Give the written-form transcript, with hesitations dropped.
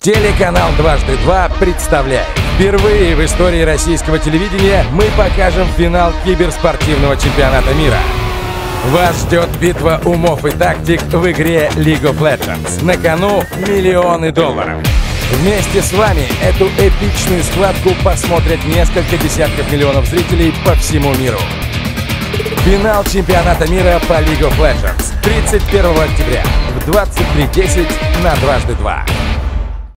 Телеканал «Дважды два» представляет. Впервые в истории российского телевидения мы покажем финал киберспортивного чемпионата мира. Вас ждет битва умов и тактик в игре League of Legends. На кону миллионы долларов. Вместе с вами эту эпичную схватку посмотрят несколько десятков миллионов зрителей по всему миру. Финал чемпионата мира по League of Legends 31 октября в 23:10 на «Дважды два».